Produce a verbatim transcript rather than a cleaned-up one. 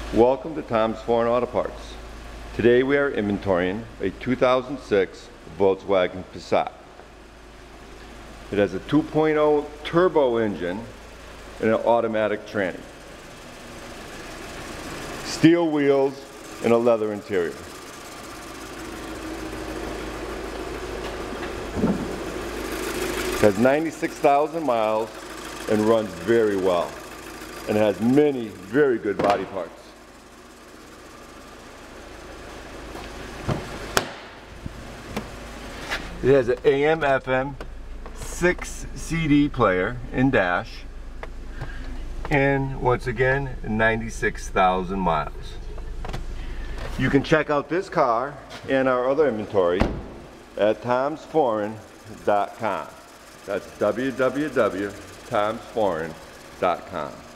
Welcome to Tom's Foreign Auto Parts. Today we are inventorying a two thousand six Volkswagen Passat. It has a two point oh turbo engine and an automatic tranny. Steel wheels and a leather interior. It has ninety-six thousand miles and runs very well, and it has many very good body parts. It has an A M F M six C D player and dash, and once again ninety-six thousand miles. You can check out this car and our other inventory at toms foreign dot com. That's w w w dot toms foreign dot com.